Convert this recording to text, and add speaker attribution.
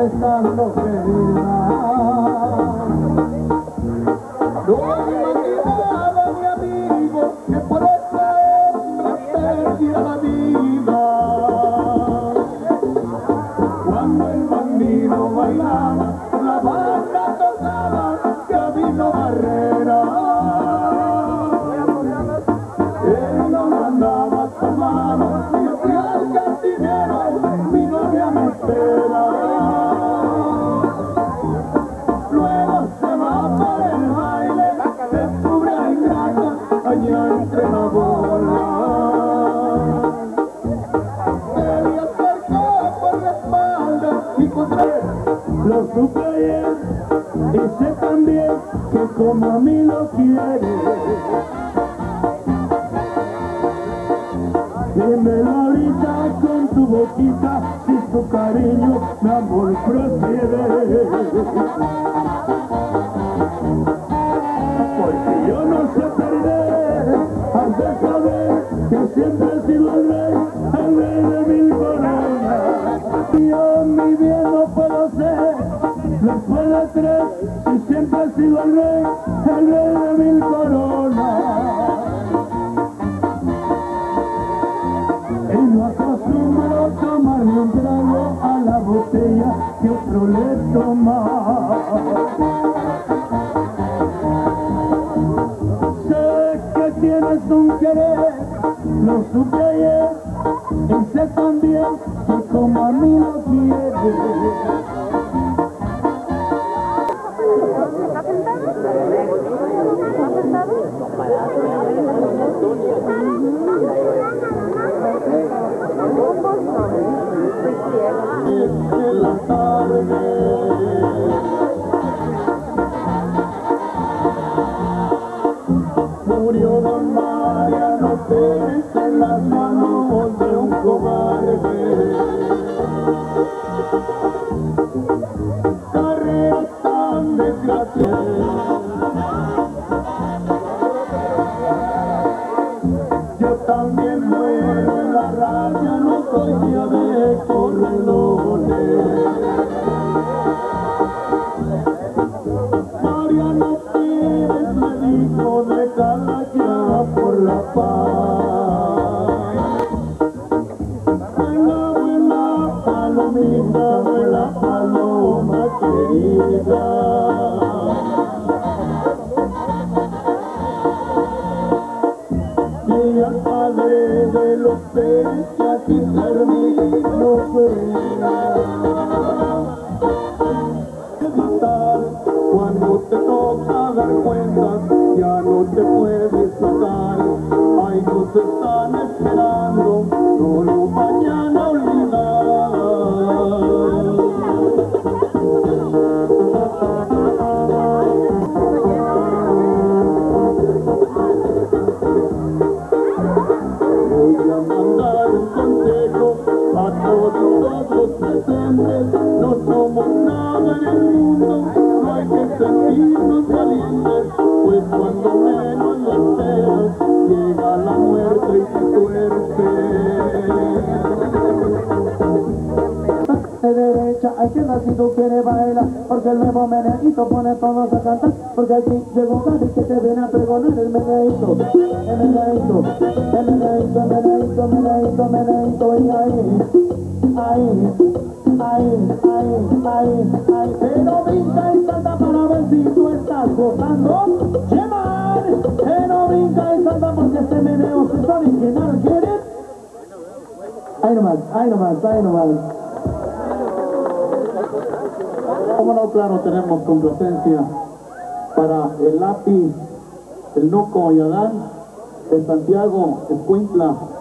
Speaker 1: estando querida. No imaginaba mi amigo que por esta hembra perdiera la vida. Cuando el bandido bailaba, la banda tocaba Camino Barrera. Él no mandaba tomado, yo fui al cantinero, mi novia me espera. Luego se va para el baile, descubre a ingrata allá entre la bola. Se le acercó por la espalda y contra él lo supe ayer y sé también que como a mí lo quiere. Dímelo ahorita con tu boquita si tu cariño mi amor prefiere. Porque yo no sé perder, has de saber que siempre he sido el rey de mil coronas. Yo mi bien no puedo ser, después de tres, si siempre he sido el rey de mil coronas. Y no acostumbro tomarle un trago a la botella que otro le toma. Sé que tienes un querer, lo supe ayer, y sé también que como a mí lo quieres. En la tarde murió don Mariano Pérez en las manos de un cobarde. Carrera tan desgraciada. Yo también muero en la raya, no soy día de correlones. Mariano Pérez me dijo dejarla ya por la paz. Venga buena palomita, buena paloma querida. Y al padre de los Pérez que aquí termino fuera. Cuando te toca dar cuentas, ya no te puedes sacar. Ay, nos están esperando, solo mañana olvidar. Voy a mandar un consejo a todos los presentes. No somos nada en el mundo, no hay que sentirnos valientes, pues cuando menos lo esperas, llega la muerte y te tuerce. De derecha a izquierda si tú quieres bailar, porque el nuevo meneíto pone todos a cantar, porque aquí llegó Gandhi que te viene a pregonar el meneíto, el meneíto, el meneíto, el meneíto, el meneíto, el meneíto, y ahí, pero brinca y salta para ver si tú estás gozando. Llevar, pero brinca y salta porque este meneo es original, ¿quieres? Ahí nomás. Como no, claro, tenemos complacencia para el Lápiz, el Noco y Adán, el Santiago, Escuintla,